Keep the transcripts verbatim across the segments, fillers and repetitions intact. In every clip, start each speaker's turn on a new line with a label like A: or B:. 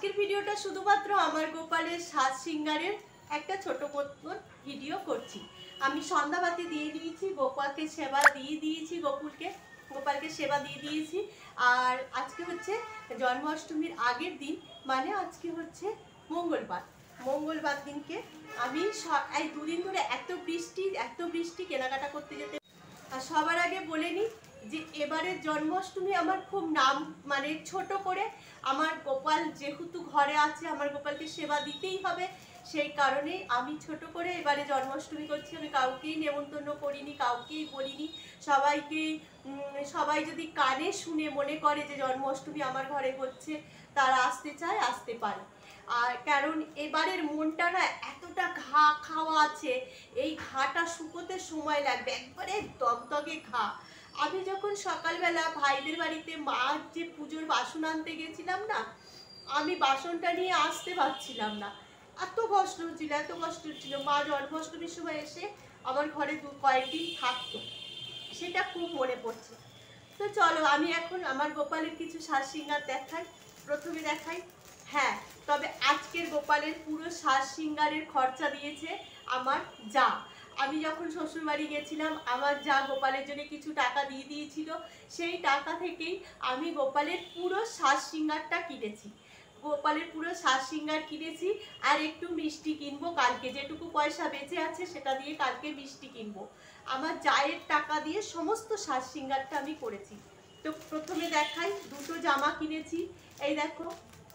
A: আজকের ভিডিওটা শুধুমাত্র আমার গোপালের সাজ সিঙ্গারের একটা ছোট মতন ভিডিও করছি। আমি সন্ধ্যাবাতি দিয়ে দিয়েছি, গোপালকে সেবা দিয়ে দিয়েছি, গোকুলকে গোপালকে সেবা দিয়ে দিয়েছি। আর আজকে হচ্ছে জন্মাষ্টমীর আগের দিন, মানে আজকে হচ্ছে মঙ্গলবার। মঙ্গলবার দিনকে আমি এই দুদিন ধরে এত বৃষ্টি এত বৃষ্টি কেনাকাটা করতে যেতে। আর সবার আগে বলে নিই যে এবারের জন্মাষ্টমী আমার খুব নাম মানে ছোট করে, আমার গোপাল যেহেতু ঘরে আছে, আমার গোপালকে সেবা দিতেই হবে, সেই কারণেই আমি ছোট করে এবারে জন্মাষ্টমী করছি। আমি কাউকেই নেমন্তন্ন করিনি, কাউকেই বলিনি। সবাইকে সবাই যদি কানে শুনে মনে করে যে জন্মাষ্টমী আমার ঘরে হচ্ছে, তারা আসতে চায়, আসতে পারে। আর কারণ এবারের মনটা না এতটা ঘা খাওয়া আছে, এই ঘাটা শুকোতে সময় লাগবে, একবারে দগদগে ঘা। আমি যখন সকালবেলা ভাইদের বাড়িতে মার যে পুজোর বাসন আনতে গেছিলাম না, আমি বাসনটা নিয়ে আসতে পারছিলাম না, এত কষ্ট হচ্ছিল এত কষ্ট হচ্ছিল। মা জন্মাষ্টমীর সময় এসে আমার ঘরে দু কয়েকদিন থাকতো, সেটা খুব মনে পড়ছে। তো চলো আমি এখন আমার গোপালের কিছু সাজ সিঙ্গার দেখাই। প্রথমে দেখাই, হ্যাঁ, তবে আজকের গোপালের পুরো সাজ সিঙ্গারের খরচা দিয়েছে আমার যা। আমি যখন শ্বশুরবাড়ি গেছিলাম, আমার যা গোপালের জন্য কিছু টাকা দিয়ে দিয়েছিল, সেই টাকা থেকেই আমি গোপালের পুরো সাজ সিঙ্গারটা কিনেছি। গোপালের পুরো সাজ সিঙ্গার কিনেছি, আর একটু মিষ্টি কিনবো কালকে, যেটুকু পয়সা বেঁচে আছে সেটা দিয়ে কালকে মিষ্টি কিনবো। আমার জায়ের টাকা দিয়ে সমস্ত সাজ সিঙ্গারটা আমি করেছি। তো প্রথমে দেখাই, দুটো জামা কিনেছি। এই দেখো,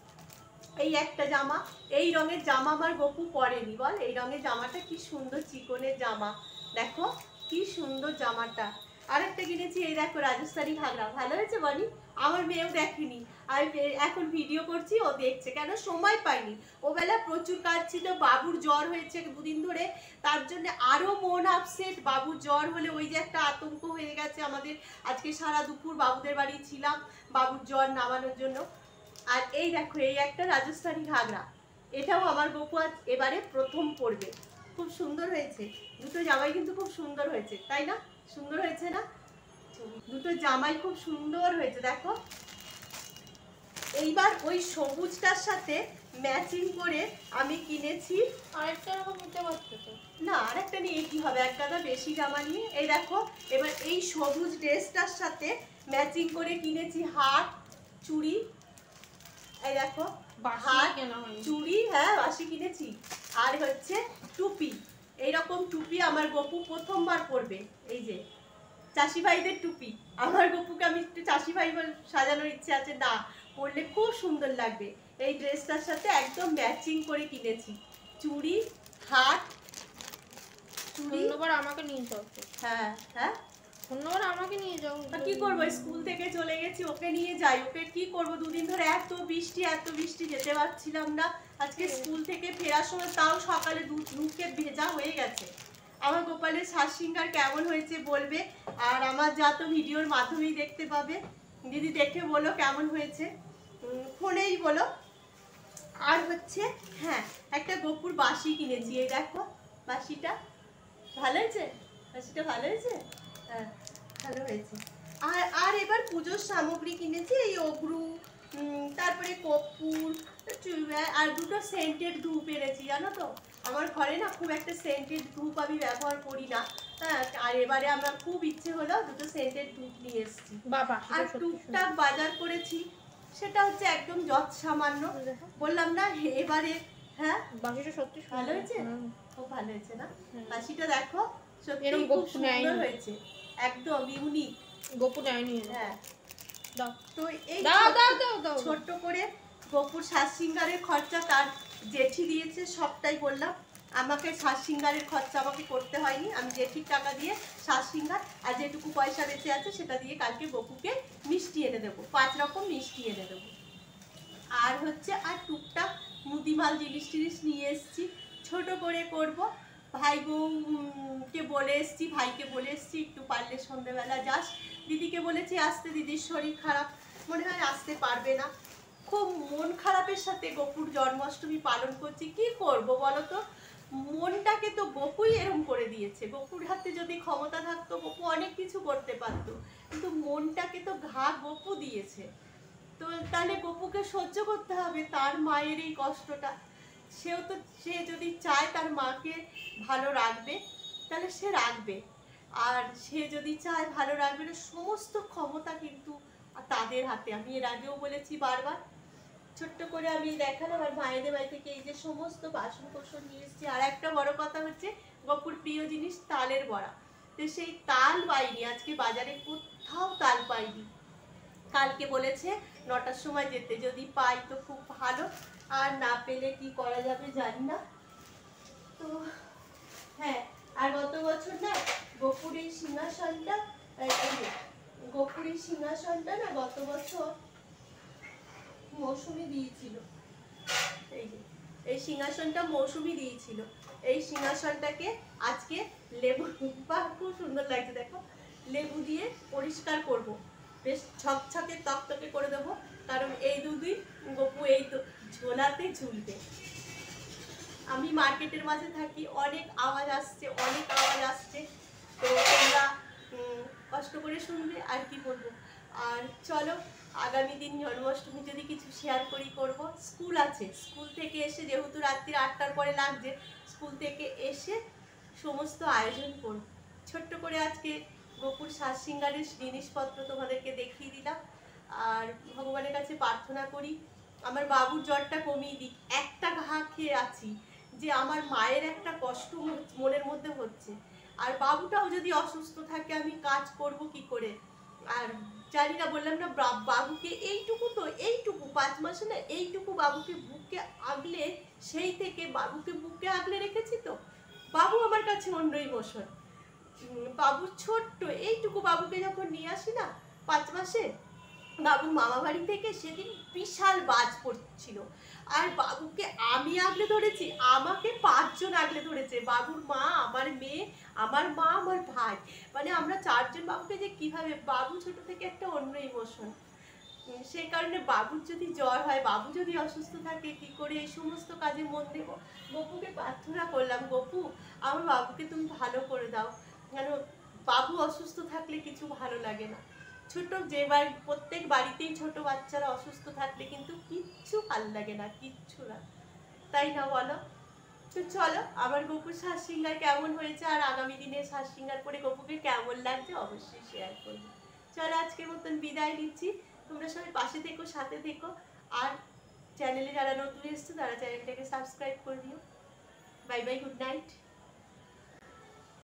A: এই একটা জামা, এই রঙের জামা আমার গপু পরেনি, বল এই রঙের জামাটা কি সুন্দর, চিকনের জামা, দেখো কি সুন্দর জামাটা। আরেকটা কিনেছি, এই দেখো রাজস্থানি ঘাগরা, ভালো হয়েছে বনি? আমার মেয়েও দেখেনি, আমি এখন ভিডিও করছি, ও দেখছে, কেন সময় পাইনি, ও বেলা প্রচুর কাজ ছিল। বাবুর জ্বর হয়েছে দুদিন ধরে, তার জন্য আরো মন আপসেট। বাবুর জ্বর হলে ওই যে একটা আতঙ্ক হয়ে গেছে আমাদের। আজকে সারা দুপুর বাবুদের বাড়ি ছিলাম বাবুর জ্বর নামানোর জন্য। আর এই দেখো, এই একটা রাজস্থানি ঘাগরা, এটাও আমার গপু আজ এবারে প্রথম পরবে। খুব সুন্দর হয়েছে, দুটো জামাই কিন্তু খুব সুন্দর হয়েছে, তাই না? সুন্দর হয়েছে না? দুটো জামাই খুব সুন্দর হয়েছে, দেখো। এইবার ওই সবুজটার সাথে ম্যাচিং করে আমি কিনেছি
B: আরেকটা রকম নিতে পারতো তো
A: না, আরেকটা নিয়ে কি হবে, এক গাদা বেশি জামা নিয়ে। এই দেখো, এবার এই সবুজ ড্রেসটার সাথে ম্যাচিং করে কিনেছি হাত, চুড়ি। এই দেখো, হাত, চুড়ি, হ্যাঁ বাসি কিনেছি। আর হচ্ছে টুপি, এইরকম টুপি আমার গপু প্রথমবার পরবে। এই যে চাষি ভাইদের টুপি, আমার গপুকে আমি একটু চাষি ভাই সাজানোর ইচ্ছে আছে, না পরলে খুব সুন্দর লাগবে। এই ড্রেসটার সাথে একদম ম্যাচিং করে কিনেছি, চুড়ি, হাত, চুড়ি।
B: আমাকে নিয়ে যাও,
A: হ্যাঁ হ্যাঁ
B: ধন্যবাদ, আমাকে নিয়ে যাও।
A: কি করবো, স্কুল থেকে চলে গেছি, ওকে নিয়ে যাই। ওকে কি করবো, দুদিন ধরে এত বৃষ্টি এত বৃষ্টি যেতে পারছিলাম না। আজকে স্কুল থেকে ফেরার সময় তাও সকালে মুখে ভেজা হয়ে গেছে। আমার গোপালের সাজ সিঙ্গার কেমন হয়েছে বলবে, আর আমার যা তো ভিডিওর মাধ্যমেই দেখতে পাবে। দিদি দেখে বলো কেমন হয়েছে, ফোনেই বলো। আর হচ্ছে হ্যাঁ, একটা গপুর বাঁশি কিনেছি, এই দেখো বাঁশিটা, ভালো হয়েছে, বাঁশিটা ভালো হয়েছে, হ্যাঁ ভালো হয়েছে। আর আর এবার পুজোর সামগ্রী কিনেছি, এই অগ্রু, তারপরে কর্পূর, আর দুটো সেন্টেড ধূপ এনেছি। জানো তো আমার ঘরে না খুব একটা সেন্টেড ধূপ আমি ব্যবহার করি না, হ্যাঁ, আর এবারে আমার খুব ইচ্ছে হলো দুটো সেন্টেড ধূপ নিয়ে এসেছি। আর টুকটাক বাজার করেছি, সেটা হচ্ছে একদম যৎ সামান্য, বললাম না এবারে। হ্যাঁ বাঁশিটা সত্যি ভালো হয়েছে, খুব ভালো হয়েছে না? বাঁশিটা দেখো সত্যি খুব সুন্দর হয়েছে, একদম ইউনিক।
B: গপু নেয়নি,
A: হ্যাঁ
B: দাও।
A: তো এই
B: দাও দাও দাও দাও
A: ছোট্ট করে গপুর সাজ সিঙ্গারের খরচা তার জেঠি দিয়েছে, সবটাই বললাম। আমাকে সাজ সিঙ্গারের খরচা আমাকে করতে হয়নি, আমি জেঠির টাকা দিয়ে সাজ সিঙ্গার, আর যেটুকু পয়সা বেঁচে আছে সেটা দিয়ে কালকে গপুকে মিষ্টি এনে দেবো, পাঁচ রকম মিষ্টি এনে দেবো। আর হচ্ছে আর টুকটাক মুদিমাল জিনিস টিনিস নিয়ে এসেছি, ছোট করে করব। ভাই বউকে বলে এসছি, ভাইকে বলে এসছি একটু পারলে সন্ধ্যেবেলা যাস। দিদিকে বলেছি আসতে, দিদির শরীর খারাপ, মনে হয় আসতে পারবে না। খুব মন খারাপের সাথে গপুর জন্মাষ্টমী পালন করছি, কি করব বলো তো? মনটাকে তো গপুই এরম করে দিয়েছে। গপুর হাতে যদি ক্ষমতা থাকতো, গপু অনেক কিছু করতে পারতো, কিন্তু মনটাকে তো ঘা গপু দিয়েছে। তো তাহলে গপুকে সহ্য করতে হবে তার মায়ের এই কষ্টটা। সেও তো, সে যদি চায় তার মাকে ভালো রাখবে তাহলে সে রাখবে, আর সে যদি চায় ভালো রাখবে না, সমস্ত ক্ষমতা কিন্তু তাদের হাতে। আমি এর আগেও বলেছি বারবার। ছোট্ট করে আমি দেখালাম আর মায়েদের বাড়ি থেকে এই যে সমস্ত বাসন কোসন নিয়ে এসেছি। আর একটা বড় কথা হচ্ছে গপুর প্রিয় জিনিস তালের বড়া। তো সেই তাল পাইনি আজকে, বাজারে কোথাও তাল পাইনি। কালকে বলেছে নটার সময় যেতে, যদি পাই তো খুব ভালো, আর না পেলে কি করা যাবে জানি না। তো হ্যাঁ, আর গত বছর না গপুর এই সিংহাসনটা, গপুর এই সিংহাসনটা না গত বছর মৌসুমি দিয়েছিল। এই যে এই সিংহাসনটা মৌসুমি দিয়েছিল। এই সিংহাসনটাকে আজকে লেবু, বা খুব সুন্দর লাগছে দেখো, লেবু দিয়ে পরিষ্কার করব, বেশ ছকছকে তকতকে করে দেবো, কারণ এই দুদিন গপু এই তো ঝোলাতে ঝুলবে। আমি মার্কেটের মাঝে থাকি, অনেক আওয়াজ আসছে, অনেক আওয়াজ আসছে, তো তোমরা কষ্ট করে শুনবে আর কি বলবো। আর চলো আগামী দিন জন্মাষ্টমী যদি কিছু শেয়ার করি করব। স্কুল আছে, স্কুল থেকে এসে যেহেতু রাত্রি আটটার পরে লাগছে, স্কুল থেকে এসে সমস্ত আয়োজন করব। ছোট্ট করে আজকে গপুর সাজ সিঙ্গারের জিনিসপত্র তোমাদেরকে দেখিয়ে দিলাম। আর ভগবানের কাছে প্রার্থনা করি আমার বাবুর জ্বরটা কমিয়ে দিক। একটা ঘা খেয়ে আছি যে আমার মায়ের একটা কষ্ট মনের মধ্যে হচ্ছে, আর বাবুটাও যদি অসুস্থ থাকে আমি কাজ করব কি করে। আর জানি না, বললাম না বাবুকে এইটুকু, তো এইটুকু পাঁচ মাসে না এইটুকু বাবুকে বুকে আগলে, সেই থেকে বাবুকে বুকে আগলে রেখেছি। তো বাবু আমার কাছে অন্য ইমোশন। বাবু ছোট্ট, এইটুকু বাবুকে যখন নিয়ে আসি না পাঁচ মাসে বাবুর মামা বাড়ি থেকে, সেদিন বিশাল বাজ পড়ছিল, আর বাবুকে আমি আগলে ধরেছি, আমাকে পাঁচজন আগলে ধরেছে, বাবুর মা, আমার মেয়ে, আমার মা, আমার ভাই, মানে আমরা চারজন বাবুকে যে কিভাবে, বাবু ছোট থেকে একটা অন্য ইমোশন। সেই কারণে বাবুর যদি জ্বর হয়, বাবু যদি অসুস্থ থাকে, কি করে এই সমস্ত কাজে মন দেবো। গপুকে প্রার্থনা করলাম, গপু আমার বাবুকে তুমি ভালো করে দাও, কেন বাবু অসুস্থ থাকলে কিছু ভালো লাগে না। ছোট যে বাড়ি, প্রত্যেক বাড়িতেই ছোট বাচ্চারা অসুস্থ থাকলে কিন্তু কিচ্ছু ভালো লাগে না, কিচ্ছু না, তাই না বলো? তো চলো আমার গপুর সাজ সিঙ্গার কেমন হয়েছে, আর আগামী দিনে সাজ সিঙ্গার করে গপুকে কেমন লাগছে অবশ্যই শেয়ার করবো। চলো আজকের মতন বিদায় নিচ্ছি। তোমরা সবাই পাশে থেকো, সাথে থেকো, আর চ্যানেলে যারা নতুন এসছো তারা চ্যানেলটাকে সাবস্ক্রাইব করে দিও। Bye bye, good night.